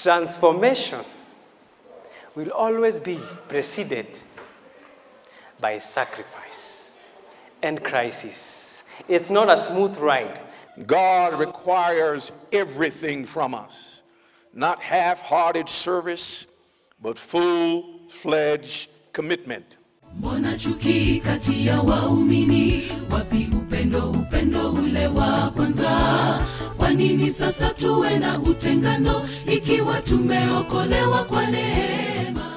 Transformation will always be preceded by sacrifice and crisis. It's not a smooth ride. God requires everything from us, not half-hearted service, but full-fledged commitment. Mbona chuki kati ya waumini, wapi upendo ule wa kwanza? Kwa nini sasa tuwe na utengano ikiwa tumeokolewa kwa neema?